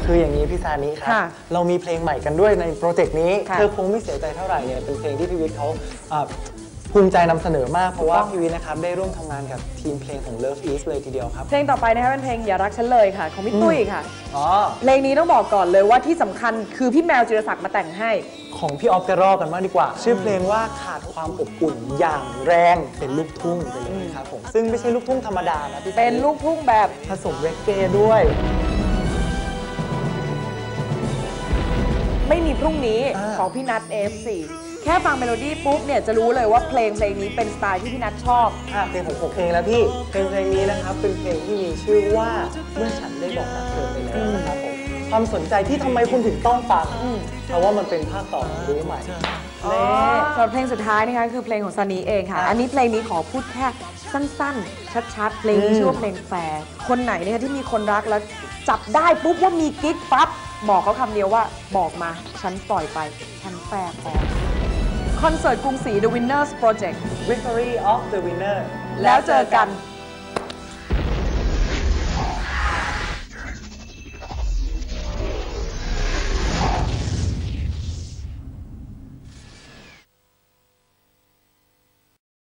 คืออย่างนี้พี่ซานิครับเรามีเพลงใหม่กันด้วยในโปรเจกต์นี้เธอคงไม่เสียใจเท่าไหร่เนี่ยเป็นเพลงที่พี่วิทย์เขาภูมิใจนำเสนอมากเพราะว่าพี่วิทย์นะครับได้ร่วมทำงานกับทีมเพลงของ Love East เลยทีเดียวครับเพลงต่อไปนะคะเป็นเพลงอย่ารักฉันเลยค่ะของพี่ตุ้ยค่ะเพลงนี้ต้องบอกก่อนเลยว่าที่สำคัญคือพี่แมวจิรศักดิ์มาแต่งให้ของพี่ออฟกระรอกกันมากดีกว่าชื่อเพลงว่าขาดความอบอุ่นอย่างแรงเป็นลูกทุ่งไปเลยครับผมซึ่งไม่ใช่ลูกทุ่งธรรมดานะพี่เป็นลูกทุ่งแบบผสมเรกเก้ด้วยไม่มีพรุ่งนี้ของพี่นัท F4 แค่ฟังเมโลดี้ปุ๊บเนี่ยจะรู้เลยว่าเพลงนี้เป็นสไตล์ที่พี่นัทชอบเพลงของผมเองแล้วพี่เพลงนี้นะครับเป็นเพลงที่มีชื่อว่าเมื่อฉันได้บอกรักเธอไปแล้วนะครับผมความสนใจที่ทำไมคุณถึงต้องฟังเพราะว่ามันเป็นภาคต่อของรู้ใหม่ส่วนเพลงสุดท้ายนะคะคือเพลงของซันนี่เองค่ะอันนี้เพลงนี้ขอพูดแค่สั้นๆชัดๆเพลงนี้ชื่อว่าเพลงแฟร์คนไหนเนี่ยที่มีคนรักแล้วจับได้ปุ๊บว่ามีกิ๊กปั๊บบอกเขาคำเดียวว่าบอกมาฉันปล่อยไปฉันแฟร์พอคอนเสิร์ตกรุงศรี The Winners Project Victory of the Winner แล้วเจอกัน